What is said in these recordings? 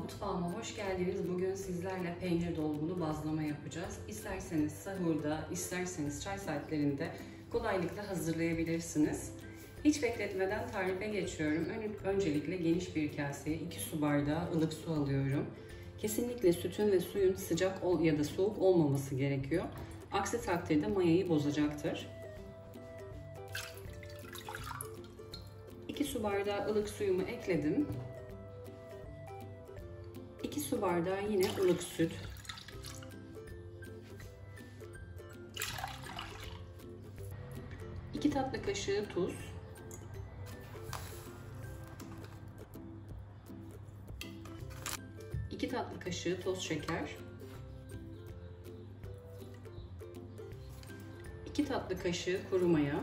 Mutfağıma hoş geldiniz. Bugün sizlerle peynir dolgulu bazlama yapacağız. İsterseniz sahurda, isterseniz çay saatlerinde kolaylıkla hazırlayabilirsiniz. Hiç bekletmeden tarife geçiyorum. Öncelikle geniş bir kaseye 2 su bardağı ılık su alıyorum. Kesinlikle sütün ve suyun sıcak ya da soğuk olmaması gerekiyor. Aksi takdirde mayayı bozacaktır. 2 su bardağı ılık suyumu ekledim. 2 su bardağı yine ılık süt. 2 tatlı kaşığı tuz. 2 tatlı kaşığı toz şeker. 2 tatlı kaşığı kuru maya.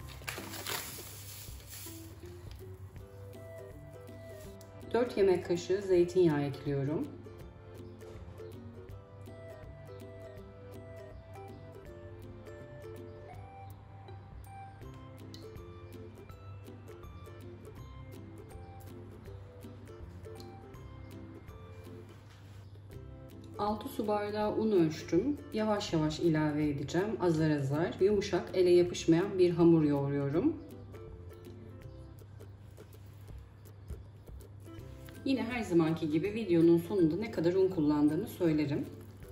4 yemek kaşığı zeytinyağı ekliyorum. Altı su bardağı un ölçtüm. Yavaş yavaş ilave edeceğim. Azar azar. Yumuşak, ele yapışmayan bir hamur yoğuruyorum. Yine her zamanki gibi videonun sonunda ne kadar un kullandığımı söylerim.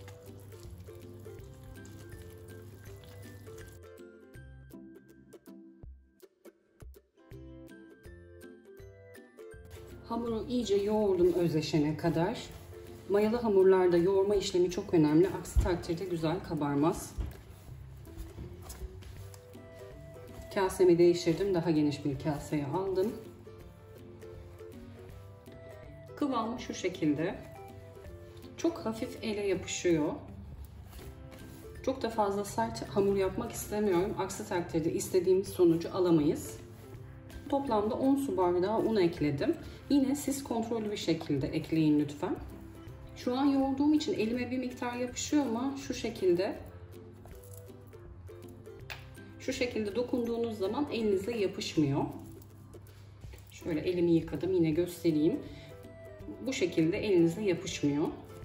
Hamuru iyice yoğurdum özleşene kadar. Mayalı hamurlarda yoğurma işlemi çok önemli. Aksi takdirde güzel kabarmaz. Kasemi değiştirdim. Daha geniş bir kaseye aldım. Kıvamı şu şekilde. Çok hafif ele yapışıyor. Çok da fazla sert hamur yapmak istemiyorum. Aksi takdirde istediğimiz sonucu alamayız. Toplamda 10 su bardağı un ekledim. Yine siz kontrollü bir şekilde ekleyin lütfen. Şu an yoğurduğum için elime bir miktar yapışıyor ama şu şekilde dokunduğunuz zaman elinize yapışmıyor. Şöyle elimi yıkadım, yine göstereyim. Bu şekilde elinize yapışmıyor.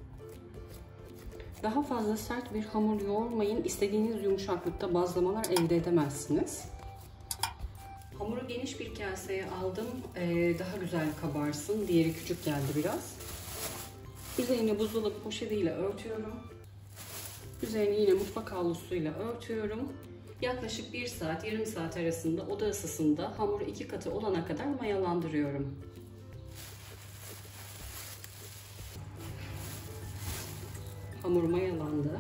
Daha fazla sert bir hamur yoğurmayın. İstediğiniz yumuşaklıkta bazlamalar elde edemezsiniz. Hamuru geniş bir kaseye aldım. Daha güzel kabarsın. Diğeri küçük geldi biraz. Üzerini buzdolabı poşetiyle örtüyorum. Üzerini yine mutfak havlusuyla örtüyorum. Yaklaşık 1 saat, yarım saat arasında oda ısısında hamuru 2 katı olana kadar mayalandırıyorum. Hamur mayalandı.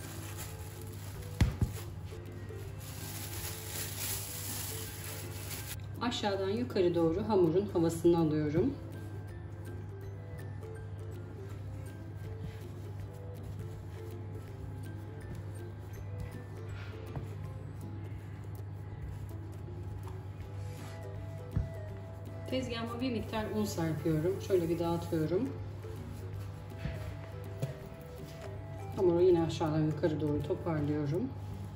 Aşağıdan yukarı doğru hamurun havasını alıyorum. Tezgahıma bir miktar un serpiyorum. Şöyle bir dağıtıyorum. Hamuru yine aşağıdan yukarı doğru toparlıyorum.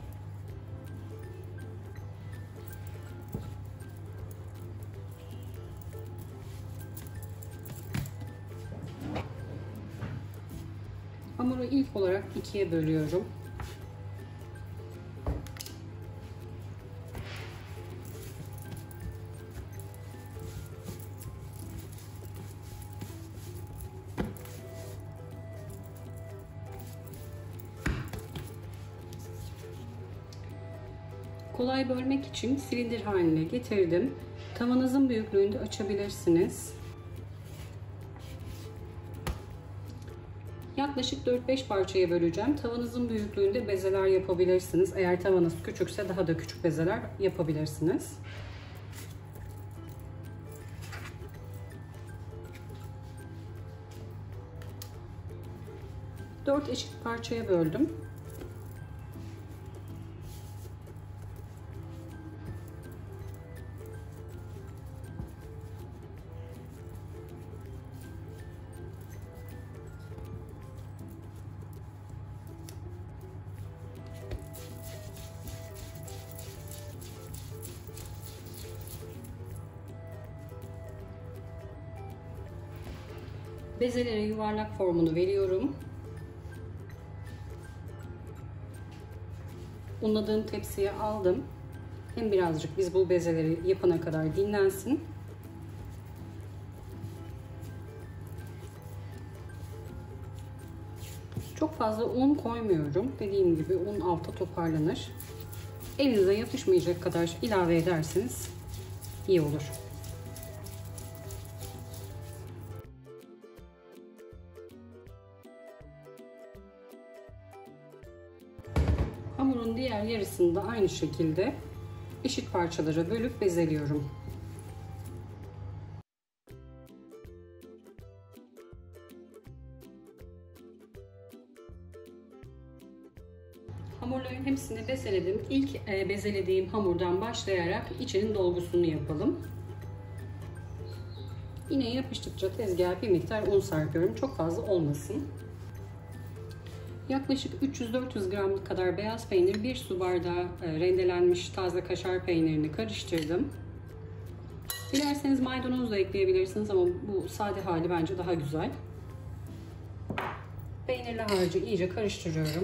Hamuru ilk olarak ikiye bölüyorum. Kolay bölmek için silindir haline getirdim. Tavanızın büyüklüğünde açabilirsiniz. Yaklaşık 4-5 parçaya böleceğim. Tavanızın büyüklüğünde bezeler yapabilirsiniz. Eğer tavanız küçükse daha da küçük bezeler yapabilirsiniz. Dört eşit parçaya böldüm. Bezelere yuvarlak formunu veriyorum. Unladığım tepsiye aldım. Hem birazcık biz bu bezeleri yapana kadar dinlensin. Çok fazla un koymuyorum. Dediğim gibi un alta toparlanır. Elinize yapışmayacak kadar ilave ederseniz iyi olur. Hamurun diğer yarısını da aynı şekilde eşit parçalara bölüp bezeliyorum. Hamurların hepsini bezeledim. İlk bezelediğim hamurdan başlayarak içinin dolgusunu yapalım. Yine yapıştıkça tezgaha bir miktar un serpiyorum. Çok fazla olmasın. Yaklaşık 300-400 gram kadar beyaz peynir, 1 su bardağı rendelenmiş taze kaşar peynirini karıştırdım. Dilerseniz maydanoz da ekleyebilirsiniz ama bu sade hali bence daha güzel. Peynirli harcı iyice karıştırıyorum.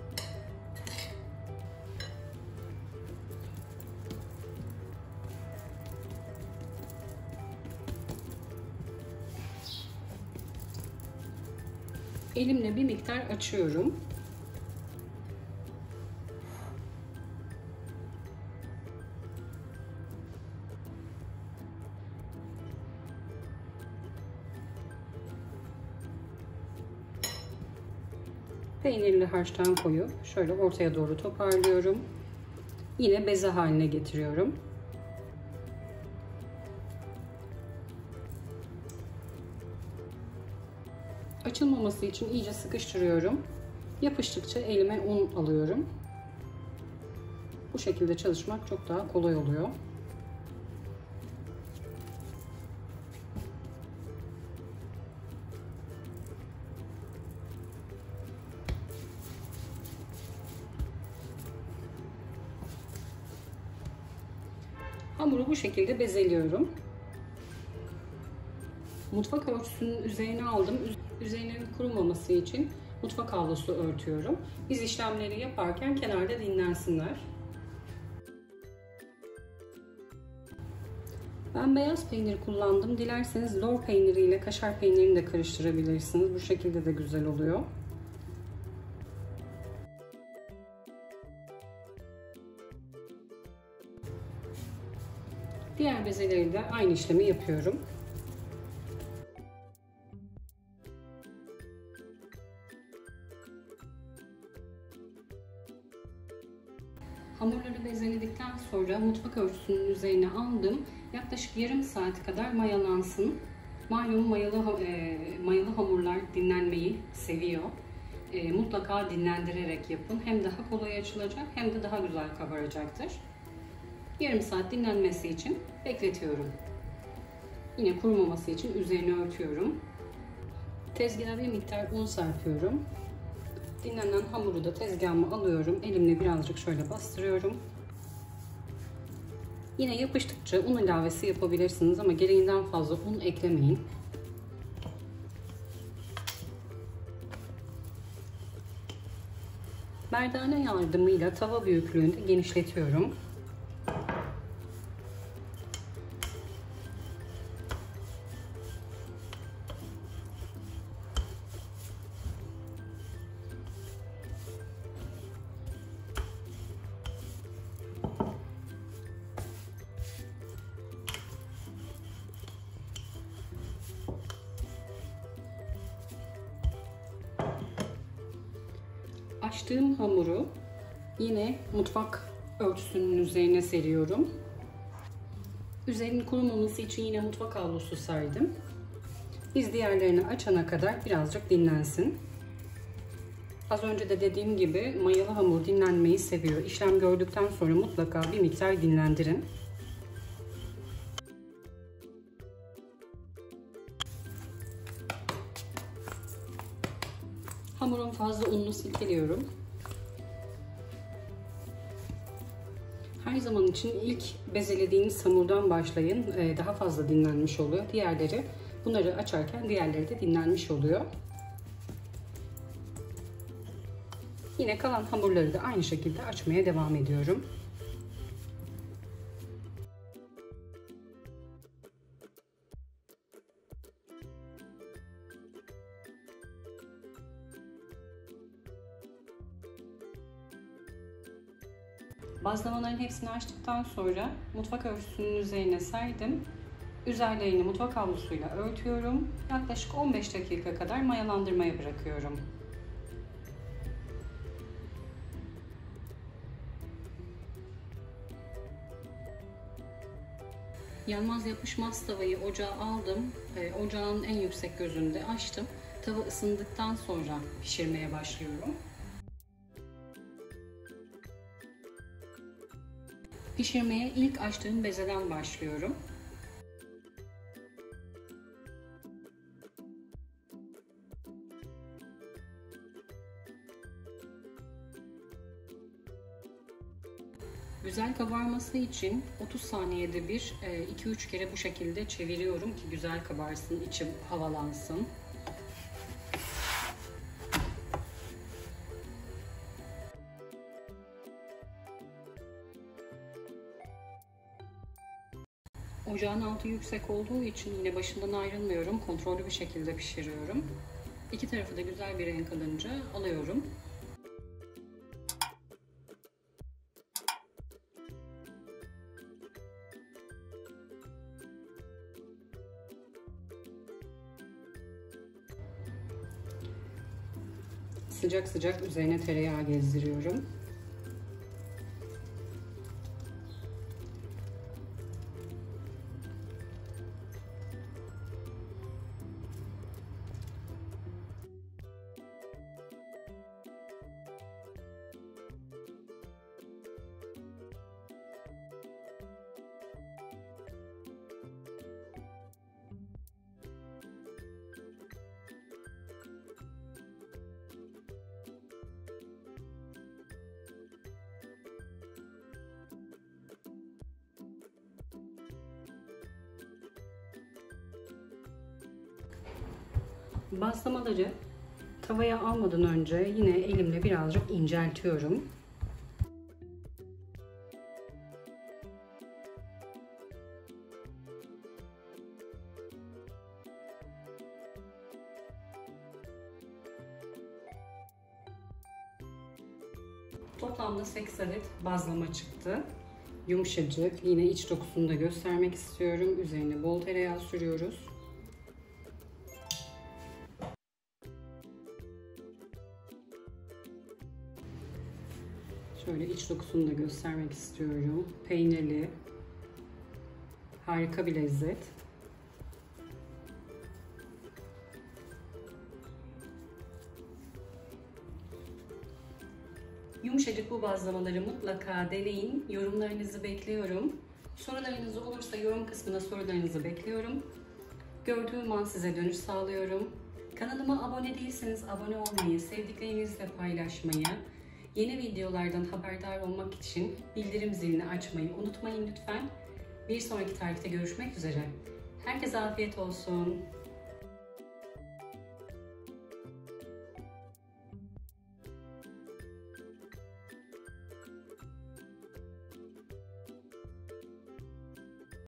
Elimle bir miktar açıyorum. Peynirli harçtan koyup şöyle ortaya doğru toparlıyorum. Yine beze haline getiriyorum. Açılmaması için iyice sıkıştırıyorum. Yapıştıkça elime un alıyorum. Bu şekilde çalışmak çok daha kolay oluyor. Hamuru bu şekilde bezeliyorum. Mutfak örtüsünün üzerine aldım. Üzerinin kurumaması için mutfak havlusu örtüyorum. Biz işlemleri yaparken kenarda dinlensinler. Ben beyaz peynir kullandım. Dilerseniz lor peyniri ile kaşar peynirini de karıştırabilirsiniz. Bu şekilde de güzel oluyor. Diğer bezeleri de aynı işlemi yapıyorum. Hamurları bezeledikten sonra mutfak örtüsünün üzerine aldım. Yaklaşık yarım saat kadar mayalansın. Malum mayalı hamurlar dinlenmeyi seviyor. Mutlaka dinlendirerek yapın. Hem daha kolay açılacak hem de daha güzel kabaracaktır. Yarım saat dinlenmesi için bekletiyorum. Yine kurumaması için üzerini örtüyorum. Tezgaha bir miktar un serpiyorum. Dinlenen hamuru da tezgahıma alıyorum. Elimle birazcık şöyle bastırıyorum. Yine yapıştıkça un ilavesi yapabilirsiniz ama gereğinden fazla un eklemeyin. Merdane yardımıyla tava büyüklüğünde genişletiyorum. Açtığım hamuru yine mutfak örtüsünün üzerine seriyorum. Üzerinin kurumaması için yine mutfak havlusu serdim. Biz diğerlerini açana kadar birazcık dinlensin. Az önce de dediğim gibi mayalı hamur dinlenmeyi seviyor. İşlem gördükten sonra mutlaka bir miktar dinlendirin. Hamurun fazla ununu silkeliyorum. Her zaman için ilk bezelediğiniz hamurdan başlayın. Daha fazla dinlenmiş oluyor. Diğerleri Bunları açarken diğerleri de dinlenmiş oluyor. Yine kalan hamurları da aynı şekilde açmaya devam ediyorum. Bazlamaların hepsini açtıktan sonra mutfak örtüsünün üzerine serdim. Üzerlerini mutfak havlusuyla örtüyorum. Yaklaşık 15 dakika kadar mayalandırmaya bırakıyorum. Yanmaz yapışmaz tavayı ocağa aldım. Ocağın en yüksek gözünde açtım. Tava ısındıktan sonra pişirmeye başlıyorum. Pişirmeye ilk açtığım bezeden başlıyorum. Güzel kabarması için 30 saniyede bir 2-3 kere bu şekilde çeviriyorum ki güzel kabarsın, içi havalansın. Ocağın altı yüksek olduğu için yine başından ayrılmıyorum. Kontrollü bir şekilde pişiriyorum. İki tarafı da güzel bir renk alınca alıyorum. Sıcak sıcak üzerine tereyağı gezdiriyorum. Bazlamaları tavaya almadan önce yine elimle birazcık inceltiyorum. Toplamda 8 adet bazlama çıktı. Yumuşacık. Yine iç dokusunu da göstermek istiyorum. Üzerine bol tereyağı sürüyoruz. Şöyle iç dokusunu da göstermek istiyorum. Peynirli. Harika bir lezzet. Yumuşacık bu bazlamaları mutlaka deneyin. Yorumlarınızı bekliyorum. Sorularınız olursa yorum kısmına sorularınızı bekliyorum. Gördüğüm an size dönüş sağlıyorum. Kanalıma abone değilseniz abone olmayı, sevdiklerinizle paylaşmayı, yeni videolardan haberdar olmak için bildirim zilini açmayı unutmayın lütfen. Bir sonraki tarifte görüşmek üzere. Herkese afiyet olsun.